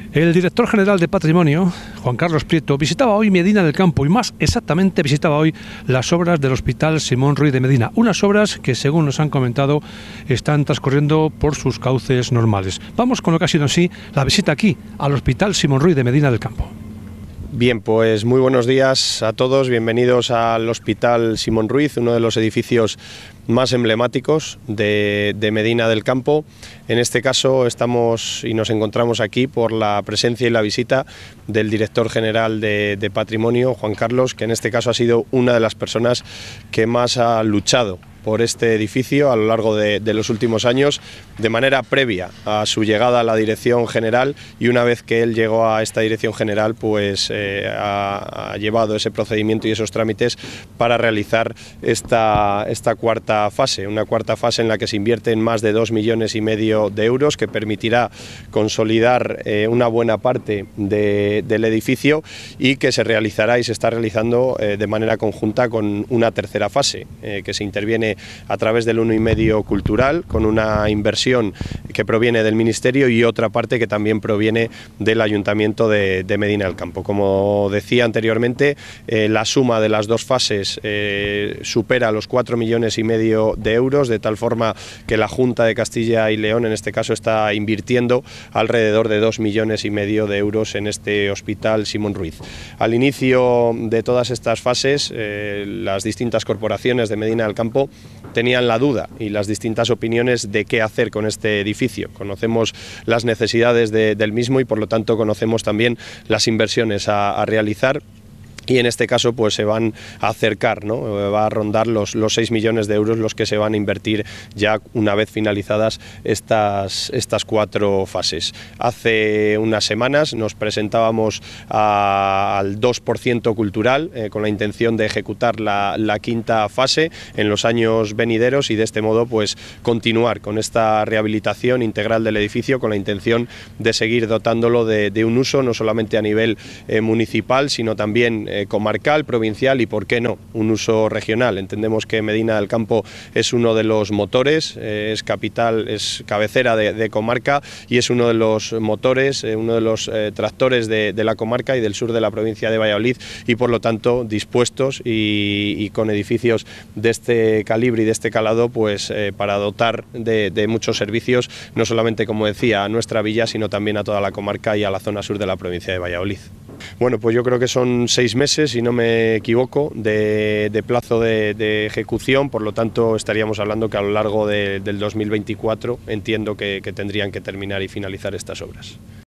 El director general de Patrimonio, Juan Carlos Prieto, visitaba hoy Medina del Campo y más exactamente visitaba hoy las obras del Hospital Simón Ruiz de Medina. Unas obras que, según nos han comentado, están transcurriendo por sus cauces normales. Vamos con lo que ha sido en sí la visita aquí al Hospital Simón Ruiz de Medina del Campo. Bien, pues muy buenos días a todos, bienvenidos al Hospital Simón Ruiz, uno de los edificios más emblemáticos de Medina del Campo. En este caso estamos y nos encontramos aquí por la presencia y la visita del director general de Patrimonio, Juan Carlos, que en este caso ha sido una de las personas que más ha luchado por este edificio a lo largo de los últimos años, de manera previa a su llegada a la dirección general, y una vez que él llegó a esta dirección general, pues ha llevado ese procedimiento y esos trámites para realizar esta cuarta fase, una cuarta fase en la que se invierten más de 2,5 millones de euros, que permitirá consolidar una buena parte del edificio y que se realizará y se está realizando de manera conjunta con una tercera fase, que se interviene a través del 1,5 cultural, con una inversión que proviene del Ministerio y otra parte que también proviene del Ayuntamiento de Medina del Campo. Como decía anteriormente, la suma de las dos fases supera los 4,5 millones de euros, de tal forma que la Junta de Castilla y León en este caso está invirtiendo alrededor de 2,5 millones de euros en este Hospital Simón Ruiz. Al inicio de todas estas fases, las distintas corporaciones de Medina del Campo tenían la duda y las distintas opiniones de qué hacer con este edificio. Conocemos las necesidades del mismo y por lo tanto conocemos también las inversiones a realizar. Y en este caso pues se van a acercar, ¿no? Va a rondar los 6 millones de euros los que se van a invertir ya una vez finalizadas estas 4 fases. Hace unas semanas nos presentábamos al 2% cultural con la intención de ejecutar la quinta fase en los años venideros y de este modo pues continuar con esta rehabilitación integral del edificio con la intención de seguir dotándolo de un uso no solamente a nivel municipal, sino también comarcal, provincial y, por qué no, un uso regional. Entendemos que Medina del Campo es uno de los motores, es capital, es cabecera de comarca y es uno de los motores, uno de los tractores de la comarca y del sur de la provincia de Valladolid y, por lo tanto, dispuestos y con edificios de este calibre y de este calado, pues para dotar de muchos servicios, no solamente, como decía, a nuestra villa, sino también a toda la comarca y a la zona sur de la provincia de Valladolid. Bueno, pues yo creo que son 6 meses, si no me equivoco, de plazo de ejecución, por lo tanto estaríamos hablando que a lo largo del 2024 entiendo que tendrían que terminar y finalizar estas obras.